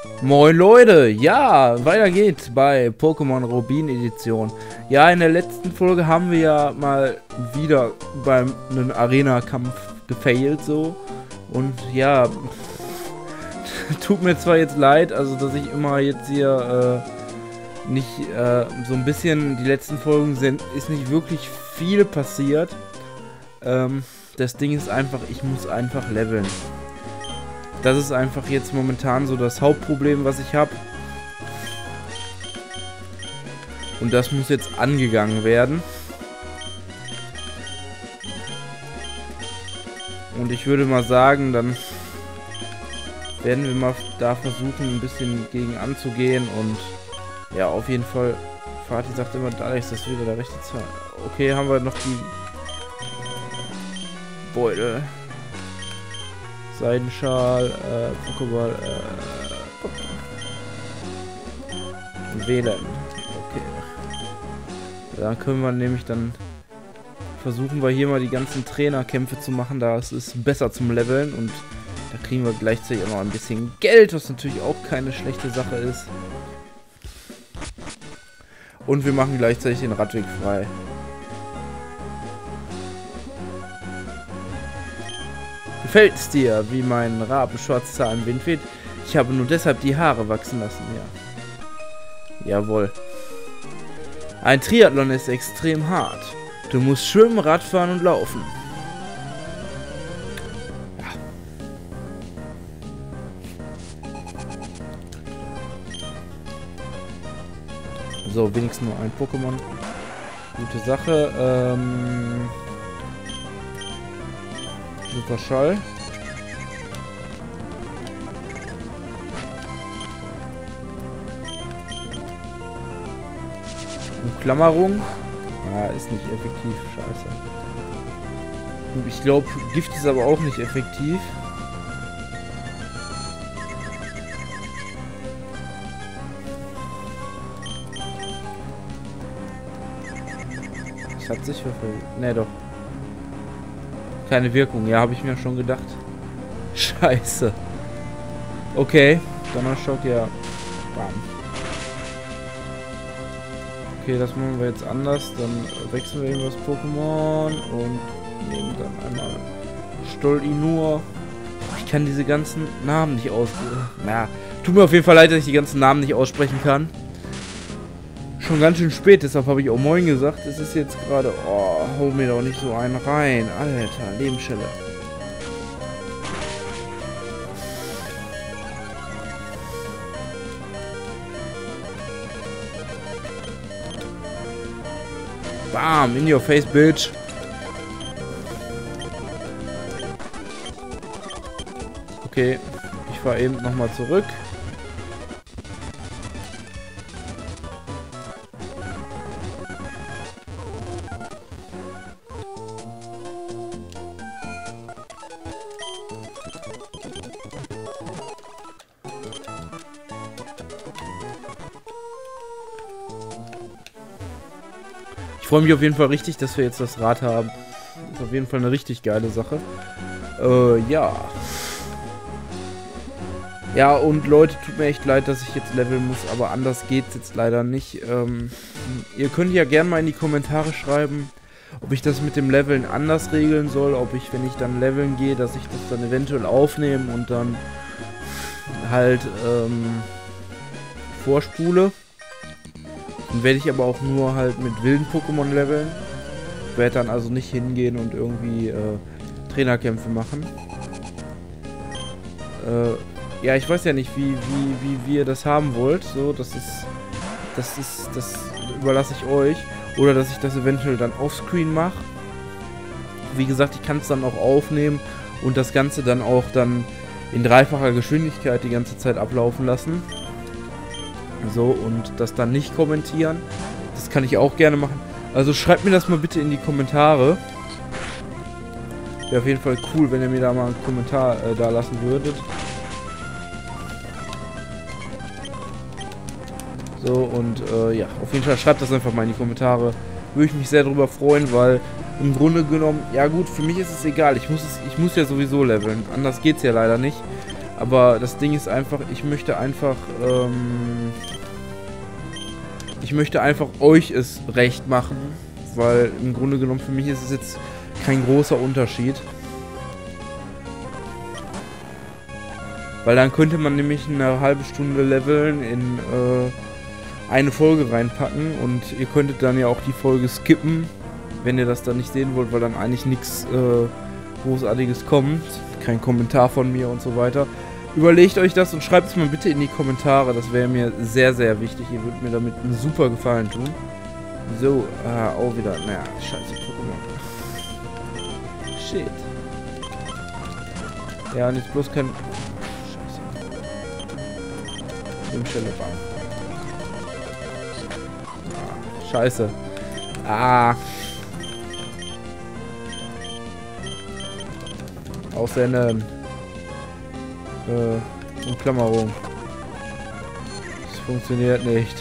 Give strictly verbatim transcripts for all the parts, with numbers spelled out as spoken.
Moin Leute, ja, weiter geht's bei Pokémon Rubin Edition. Ja, in der letzten Folge haben wir ja mal wieder beim einem Arena-Kampf gefailt so. Und ja, tut mir zwar jetzt leid, also dass ich immer jetzt hier äh, nicht äh, so ein bisschen, die letzten Folgen sind, ist nicht wirklich viel passiert. Ähm, das Ding ist einfach, ich muss einfach leveln. Das ist einfach jetzt momentan so das Hauptproblem, was ich habe. Und das muss jetzt angegangen werden. Und ich würde mal sagen, dann werden wir mal da versuchen, ein bisschen gegen anzugehen. Und ja, auf jeden Fall, Fatih sagt immer, da ist das wieder der rechte Zahl. Okay, haben wir noch die Beutel. Seidenschal, äh, Pokéball, äh, wählen. Okay. Dann können wir nämlich dann versuchen wir hier mal die ganzen Trainerkämpfe zu machen. Da ist es besser zum Leveln und da kriegen wir gleichzeitig auch noch ein bisschen Geld, was natürlich auch keine schlechte Sache ist. Und wir machen gleichzeitig den Radweg frei. Gefällt es dir, wie mein Rabenschwarzzahn im Wind weht? Ich habe nur deshalb die Haare wachsen lassen, ja. Jawohl. Ein Triathlon ist extrem hart. Du musst schwimmen, Radfahren und laufen. Ja. So, wenigstens nur ein Pokémon. Gute Sache. Ähm... Super Schall. Umklammerung. Ah, ist nicht effektiv. Scheiße. Und ich glaube, Gift ist aber auch nicht effektiv. Das hat sich verfolgt. Ne, doch. Keine Wirkung, ja, habe ich mir schon gedacht. Scheiße. Okay, Donnerschock, ja. Bam. Okay, das machen wir jetzt anders. Dann wechseln wir eben das Pokémon und nehmen dann einmal Stollinur. Ich kann diese ganzen Namen nicht aus... Na, tut mir auf jeden Fall leid, dass ich die ganzen Namen nicht aussprechen kann. Schon ganz schön spät, deshalb habe ich auch Moin gesagt. Es ist jetzt gerade... Oh, hau mir doch nicht so einen rein. Alter, Lebensschelle. Bam, in your face, bitch. Okay, ich fahre eben nochmal zurück. Ich freue mich auf jeden Fall richtig, dass wir jetzt das Rad haben. Ist auf jeden Fall eine richtig geile Sache. Äh, ja. Ja, und Leute, tut mir echt leid, dass ich jetzt leveln muss, aber anders geht's jetzt leider nicht. Ähm, ihr könnt ja gerne mal in die Kommentare schreiben, ob ich das mit dem Leveln anders regeln soll, ob ich, wenn ich dann leveln gehe, dass ich das dann eventuell aufnehme und dann halt ähm, vorspule. Dann werde ich aber auch nur halt mit wilden Pokémon leveln. Ich werde dann also nicht hingehen und irgendwie äh, Trainerkämpfe machen. Äh, ja, ich weiß ja nicht, wie, wie, wie ihr das haben wollt. So, das ist, das ist, das überlasse ich euch. Oder dass ich das eventuell dann offscreen mache. Wie gesagt, ich kann es dann auch aufnehmen und das Ganze dann auch dann in dreifacher Geschwindigkeit die ganze Zeit ablaufen lassen. So, und das dann nicht kommentieren. Das kann ich auch gerne machen. Also schreibt mir das mal bitte in die Kommentare. Wäre auf jeden Fall cool, wenn ihr mir da mal einen Kommentar äh, da lassen würdet. So, und äh, ja, auf jeden Fall schreibt das einfach mal in die Kommentare. Würde ich mich sehr darüber freuen, weil im Grunde genommen, ja gut, für mich ist es egal. Ich muss, es, ich muss ja sowieso leveln. Anders geht es ja leider nicht. Aber das Ding ist einfach, ich möchte einfach, ähm, ich möchte einfach euch es recht machen, weil im Grunde genommen für mich ist es jetzt kein großer Unterschied. Weil dann könnte man nämlich eine halbe Stunde leveln in äh, eine Folge reinpacken und ihr könntet dann ja auch die Folge skippen, wenn ihr das dann nicht sehen wollt, weil dann eigentlich nichts äh, Großartiges kommt. Kein Kommentar von mir und so weiter. Überlegt euch das und schreibt es mal bitte in die Kommentare. Das wäre mir sehr, sehr wichtig. Ihr würdet mir damit einen super Gefallen tun. So, ah, auch wieder. Naja, scheiße, Pokémon. Shit. Ja, und jetzt bloß kein... Scheiße. Ah, scheiße. Ah. Aussenden. Äh, Umklammerung. Das funktioniert nicht.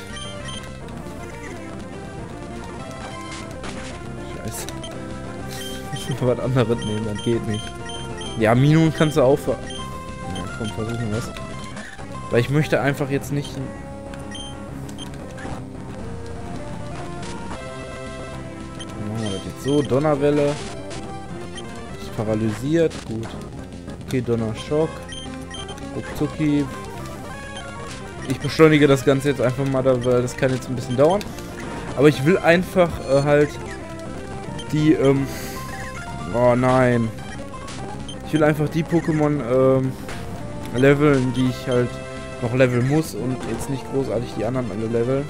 Scheiße. Ich muss mal was anderes nehmen, das geht nicht. Ja, Minun kannst du auch ver... Ja, komm, versuchen wir es. Weil ich möchte einfach jetzt nicht... Dann machen wir das jetzt so. Donnerwelle. Ist paralysiert. Gut. Okay, Donnerschock. Ruckzucki. Ich beschleunige das Ganze jetzt einfach mal, da, weil das kann jetzt ein bisschen dauern. Aber ich will einfach äh, halt die, ähm... Oh nein. Ich will einfach die Pokémon, ähm... leveln, die ich halt noch leveln muss und jetzt nicht großartig die anderen alle leveln.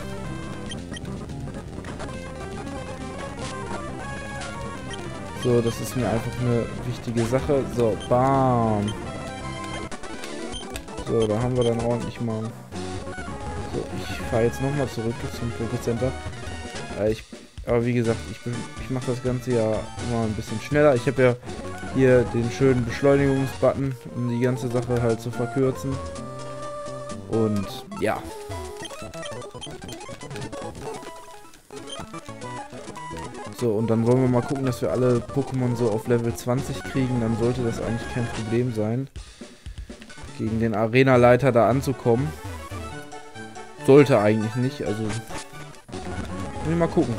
So, das ist mir einfach eine wichtige Sache. So, bam. So, da haben wir dann ordentlich mal... So, ich fahre jetzt nochmal zurück zum Pokécenter. Äh, ich, aber wie gesagt, ich, bin, ich mache das Ganze ja immer ein bisschen schneller. Ich habe ja hier den schönen Beschleunigungsbutton, um die ganze Sache halt zu verkürzen. Und ja. So, und dann wollen wir mal gucken, dass wir alle Pokémon so auf Level zwanzig kriegen. Dann sollte das eigentlich kein Problem sein, gegen den Arena-Leiter da anzukommen. Sollte eigentlich nicht, also... Will ich mal gucken.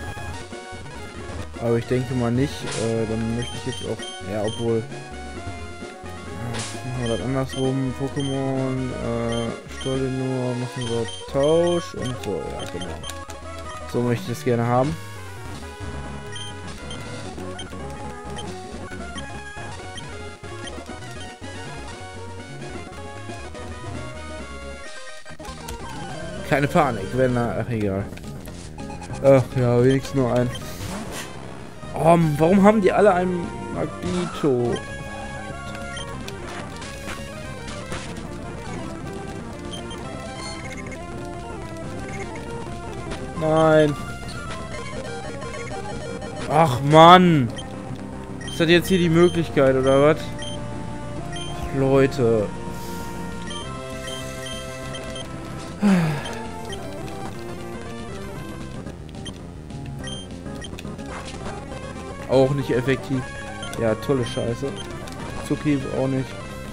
Aber ich denke mal nicht. Äh, dann möchte ich jetzt auch... Ja, obwohl... Ja, machen wir das andersrum. Pokémon, äh, Stolle nur, machen wir Tausch und so. Ja, genau. So möchte ich das gerne haben. Keine Panik, wenn er... Ach, egal. Ach ja, wenigstens nur ein... Oh, warum haben die alle einen Magneto? Nein. Ach, Mann. Ist das jetzt hier die Möglichkeit, oder was? Ach, Leute. Auch nicht effektiv. Ja, tolle Scheiße. Zucki auch nicht.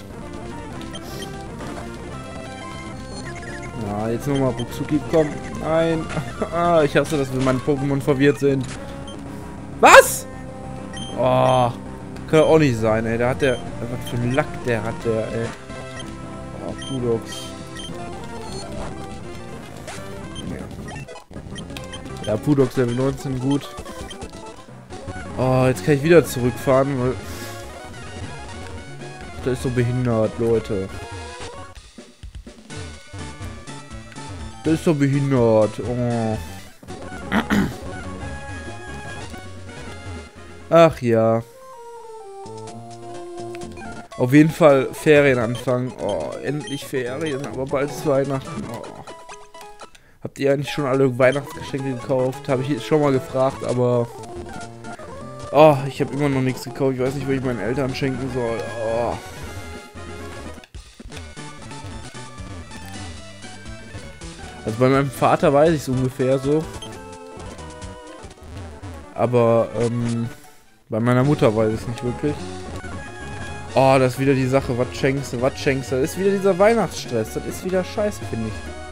Ja, jetzt nochmal Ruckzucki, komm. Nein. Ah, ich hasse, dass wir meine Pokémon verwirrt sind. Was? Oh. Kann auch nicht sein, ey. Da hat der... Was für ein Lack der hat der, ey. Oh, Pudox. Ja. Ja, Pudox Level neunzehn, gut. Oh, jetzt kann ich wieder zurückfahren, weil... Das ist so behindert, Leute. Das ist so behindert. Oh. Ach ja. Auf jeden Fall Ferienanfang. Oh, endlich Ferien, aber bald ist Weihnachten. Oh. Habt ihr eigentlich schon alle Weihnachtsgeschenke gekauft? Habe ich jetzt schon mal gefragt, aber... Oh, ich habe immer noch nichts gekauft. Ich weiß nicht, was ich meinen Eltern schenken soll. Oh. Also bei meinem Vater weiß ich es ungefähr so. Aber ähm, bei meiner Mutter weiß ich es nicht wirklich. Oh, das ist wieder die Sache. Was schenkst du, was schenkst du? Das ist wieder dieser Weihnachtsstress. Das ist wieder scheiße, finde ich.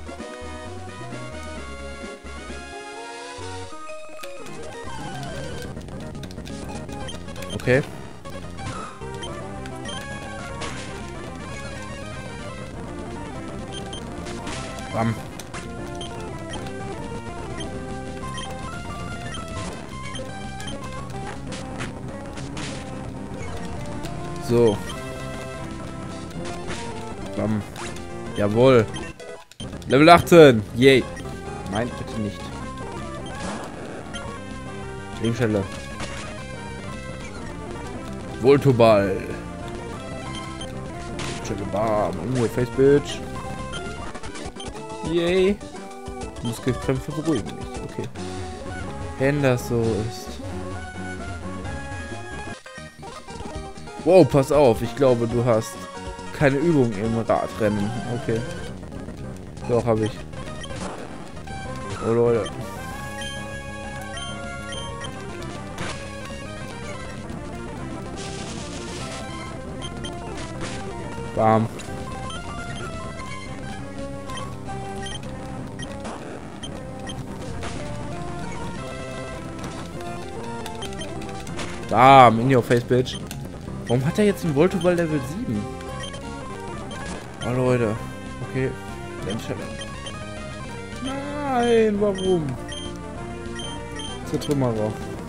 Okay. Bam. So. Bam. Jawohl. Level achtzehn. Yay. Nein, bitte nicht. Lebensstelle. Voltoball. Lebensstelle. Bam. In your face, bitch. Yay. Muskelkrämpfe beruhigen mich. Okay. Wenn das so ist. Wow, pass auf. Ich glaube, du hast keine Übung im Radrennen. Okay. Doch, habe ich. Oh, Leute. Bam. Bam, in your face, bitch. Warum hat er jetzt einen Voltoball Level sieben? Oh, Leute. Okay. Nein, warum? Zertrümmerer.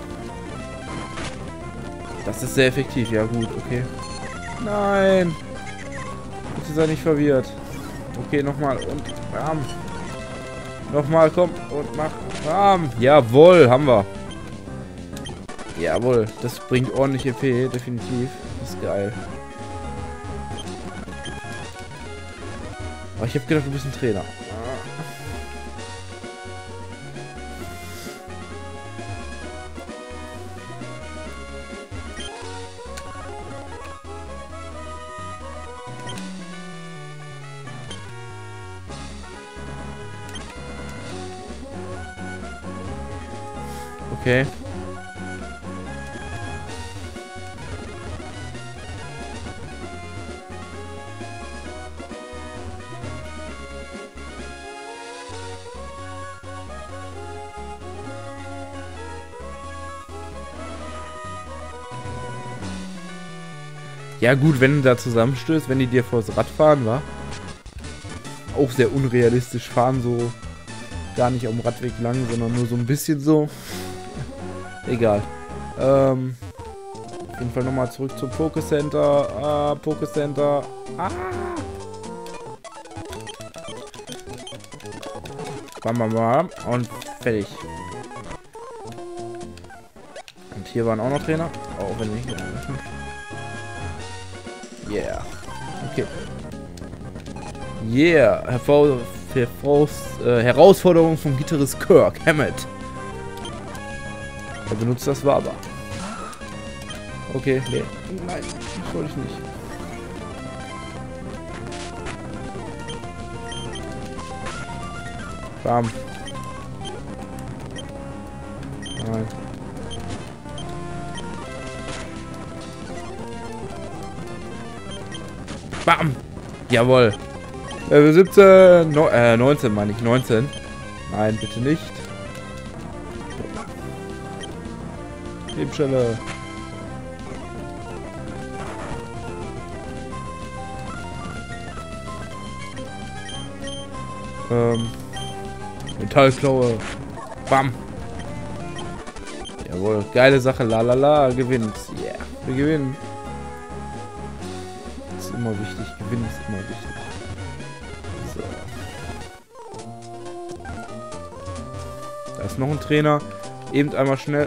Das ist sehr effektiv. Ja, gut, okay. Nein. Bitte sei nicht verwirrt. Okay, nochmal. Und bam. Nochmal, komm. Und mach. Bam. Jawohl, haben wir. Jawohl, das bringt ordentlich E P, definitiv. Das ist geil. Aber ich habe gedacht, du bist ein Trainer. Okay. Ja gut, wenn du da zusammenstößt, wenn die dir vors Rad fahren, wa? Auch sehr unrealistisch fahren, so gar nicht am Radweg lang, sondern nur so ein bisschen so. Egal. Ähm, auf jeden Fall nochmal zurück zum Pokécenter. Ah, Pokécenter. Ah! Bam, bam, bam. Und fertig. Und hier waren auch noch Trainer. Auch wenn nicht. Yeah. Okay. Yeah. Hervor Hervor äh, Herausforderung vom Gitarrist Kirk Hammett. Er benutzt das Waba. Okay, nee. Nein, das wollte ich nicht. Bam. Nein. Bam! Jawohl. Level siebzehn. No, äh, neunzehn meine ich. neunzehn. Nein, bitte nicht. Lebensstelle. Ähm. Metallklaue. Bam. Jawohl. Geile Sache. La la la. Gewinnt. Yeah. Wir gewinnen. Das ist immer wichtig. Gewinnen ist immer wichtig. So. Da ist noch ein Trainer. Eben einmal schnell.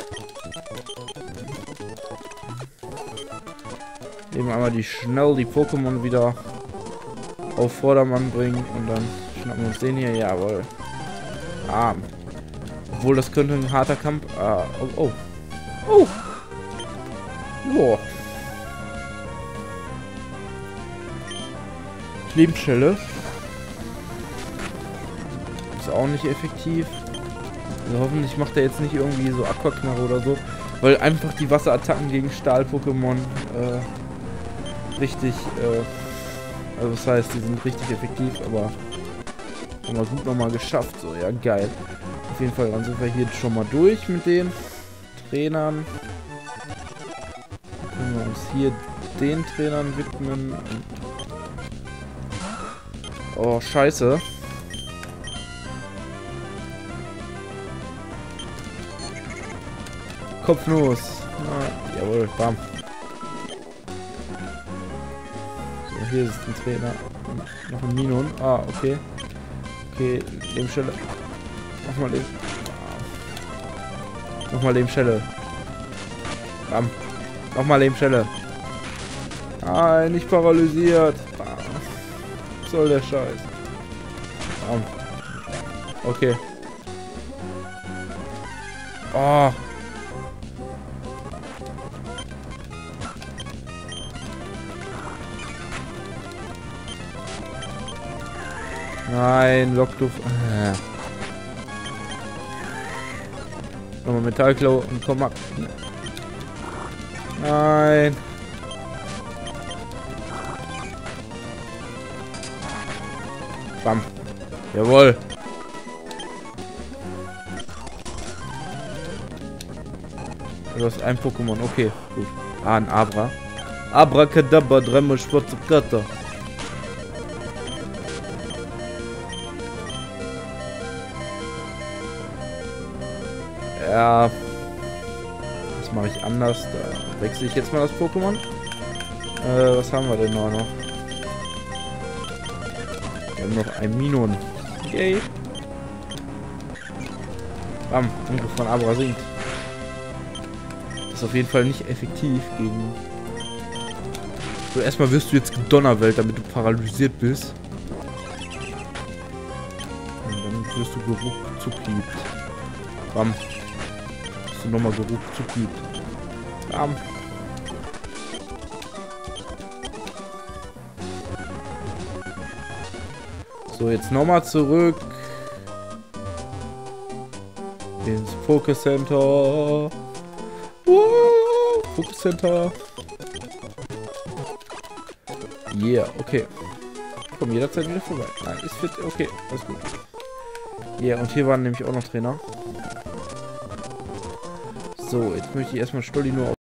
Eben einmal die schnell die Pokémon wieder auf Vordermann bringen und dann schnappen wir uns den hier. Jawohl. Ah. Obwohl, das könnte ein harter Kampf. Ah. Oh. Oh. Oh. Boah. Lebensstelle. Ist auch nicht effektiv. Also hoffentlich macht er jetzt nicht irgendwie so Aquaknarre oder so. Weil einfach die Wasserattacken gegen Stahl-Pokémon äh, richtig, äh, also das heißt, die sind richtig effektiv, aber haben wir gut nochmal geschafft. So, ja, geil. Auf jeden Fall, dann sind wir hier schon mal durch mit den Trainern. Können wir uns hier den Trainern widmen. Oh, scheiße. Kopfnuss. Ah, jawohl, bam. So, hier ist ein Trainer. Noch ein Minon. Ah, okay. Okay, Lebensstelle. Nochmal Leben. Nochmal Lebensstelle. Bam. Nochmal Lebensstelle. Nein, nicht paralysiert. Bam. Was soll der Scheiß? Bam. Okay. Oh. Nein, Lockluft. Ah. Nochmal Metallklau und komm ab. Nein. Bam. Jawohl. Du hast ein Pokémon. Okay, gut. Ah, ein Abra. Abracadabra, dreimal schwarze Kater. Ja, das mache ich anders. Da wechsle ich jetzt mal das Pokémon. Äh, was haben wir denn noch? Wir haben noch ein Minon. Yay. Bam, Angriff von Abra sinkt. Das ist auf jeden Fall nicht effektiv gegen... So, erstmal wirst du jetzt gedonnerwelt, damit du paralysiert bist. Und dann wirst du geruckt zukiebt. Bam. Hast du nochmal geruckt zukiebt. Bam. So, jetzt nochmal zurück ins Pokécenter. Wow, Pokécenter. Yeah, okay. Komm jederzeit wieder vorbei. Nein, ist fit. Okay, alles gut. Ja, yeah, und hier waren nämlich auch noch Trainer. So, jetzt möchte ich erstmal Stolli nur auf